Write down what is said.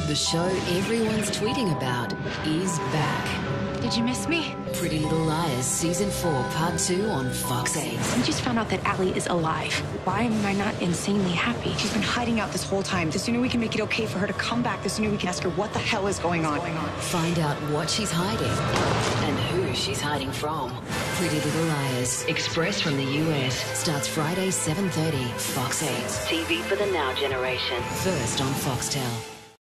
The show everyone's tweeting about is back. Did you miss me? Pretty Little Liars Season 4 Part 2 on Fox 8. We just found out that Allie is alive. Why am I not insanely happy? She's been hiding out this whole time. The sooner we can make it okay for her to come back, the sooner we can ask her what the hell is going on. Find out what she's hiding and who she's hiding from. Pretty Little Liars, express from the US, starts Friday 7:30, Fox 8. TV for the now generation. First on Foxtel.